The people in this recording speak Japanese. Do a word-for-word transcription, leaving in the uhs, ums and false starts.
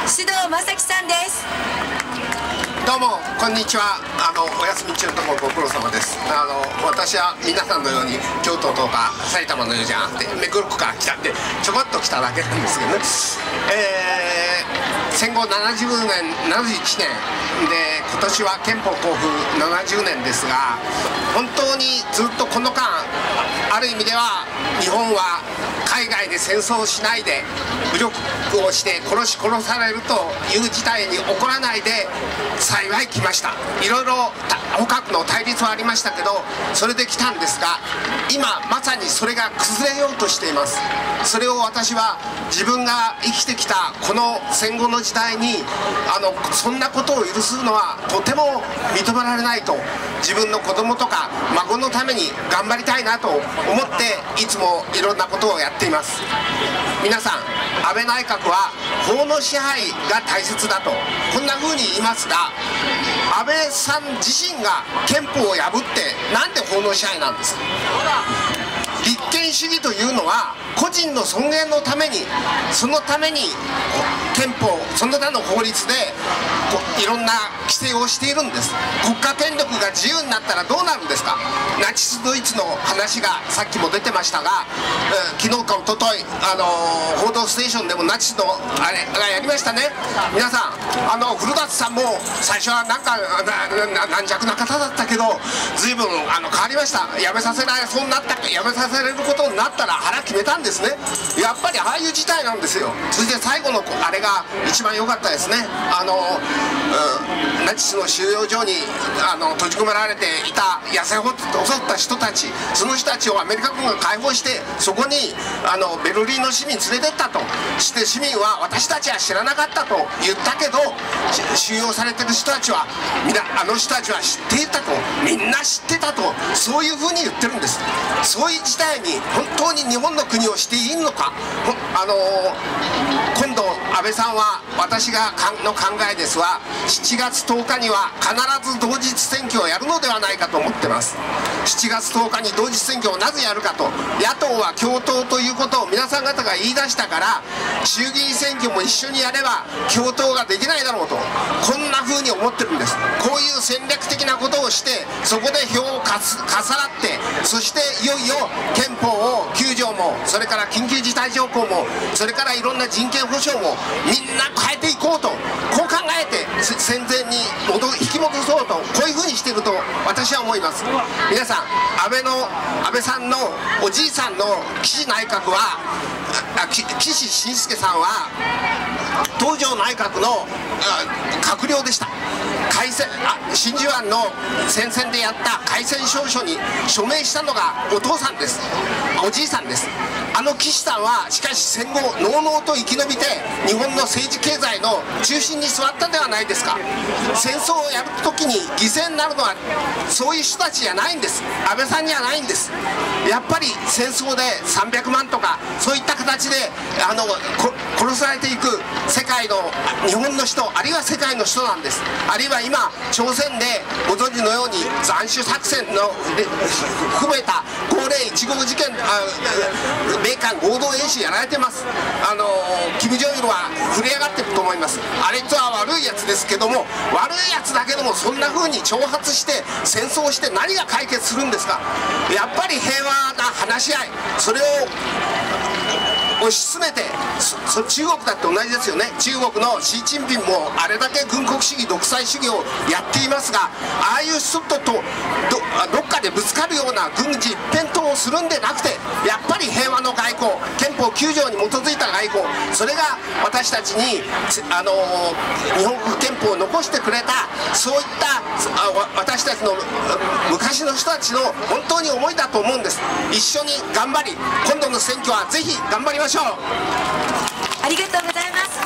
須藤正樹さんです。 どうもこんにちは。あのお休み中のところご苦労様です。あの私は皆さんのように京都とか埼玉のようじゃなくて目黒区から来たってちょこっと来ただけなんですけどね、えー、戦後ななじゅうねんななじゅういちねんで今年は憲法公布ななじゅうねんですが、本当にずっとこの間ある意味では日本は海外で戦争をしないで武力をして殺し殺されるという事態に起こらないで幸い来ました。いろいろ他国の対立はありましたけどそれで来たんですが、今まさにそれが崩れようとしています。それを私は自分が生きてきたこの戦後の時代にあのそんなことを許すのはとても認められないと、自分の子供とか孫のために頑張りたいなと思っていつもいろんなことをやっています。皆さん、安倍内閣は法の支配が大切だとこんな風に言いますが、安倍さん自身が憲法を破ってなんで法の支配なんですか。立憲主義というのは個人の尊厳のために、そのために憲法その他の法律でいろんな規制をしているんです。国家権力が自由になったらどうなるんですか。ナチスドイツの話がさっきも出てましたが、えー、昨日か一昨日あのー、報道ステーションでもナチスのあれがやりましたね。皆さん、あの古舘さんも最初はなんか軟弱な方だったけど随分あの変わりました。辞めさせられそうになった辞めさせられることになったら腹決めたんですね。やっぱりああいう事態なんですよ。そして最後のあれが一番良かったですね。あの、うん、ナチスの収容所にあの閉じ込められていた痩せ細った人たち、その人たちをアメリカ軍が解放してそこにあのベルリンの市民連れてったとして市民は私たちは知らなかったと言ったけど収容されてる人たちはみんなあの人たちは知っていたと、みんな知ってたと、そういうふうに言ってるんです。そういう事態に本当に日本の国をしていいのか。あのー、今度安倍さんは私がの考えですはしちがつとおかには必ず同日選挙をやるのではないかと思ってます。しちがつとおかに同日選挙をなぜやるかと、野党は共闘ということを皆さん方が言い出したから衆議院選挙も一緒にやれば共闘ができないだろうとこんな風に思ってるんです。こういう戦略的なことをしてそこで票をかすかさらって、そしていよいよ憲法をきゅうじょうもそれから緊急事態条項もそれからいろんな人権保障もみんな変えていこうと、こう考えて戦前に戻引き戻そうとこういうふうにしていると私は思います。皆さん、安倍の安倍さんのおじいさんの岸内閣は岸信介さんは東条内閣の閣僚でした。改選あ真珠湾の戦線でやった改選証書に署名したのがお父さんです。おじいさんです。あの岸さんはしかし戦後のうのうと生き延びて日本の政治経済の中心に座ったではないですか。戦争をやるときに犠牲になるのはそういう人たちじゃないんです。安倍さんにはないんです。やっぱり戦争でさんびゃくまんとかそういった形であの殺されていく世界の日本の人あるいは世界の人なんです。あるいは今朝鮮でご存知のように斬首作戦の含めたごうれいいちごう事件、米韓合同演習やられてます。あのキム・ジョンイルは震え上がってると思います。あれとは悪いやつですけども、悪いやつだけどもそんな風に挑発して戦争をして何が解決するんですか。やっぱり平和な話し合い、それを推し進めて、そ中国だって同じですよね。中国の習近平もあれだけ軍国主義独裁主義をやっていますが、ああいう人と ど, どっかでぶつかるような軍事一辺倒をするんでなくて、やっぱり平和の外交、憲法きゅうじょうに基づいた外交、それが私たちに、あのー、日本国憲法を残してくれたそういった私たちの昔の人たちの本当に思いだと思うんです。一緒に頑張り今度の選挙はぜひ頑張りましょう。 ありがとうございます。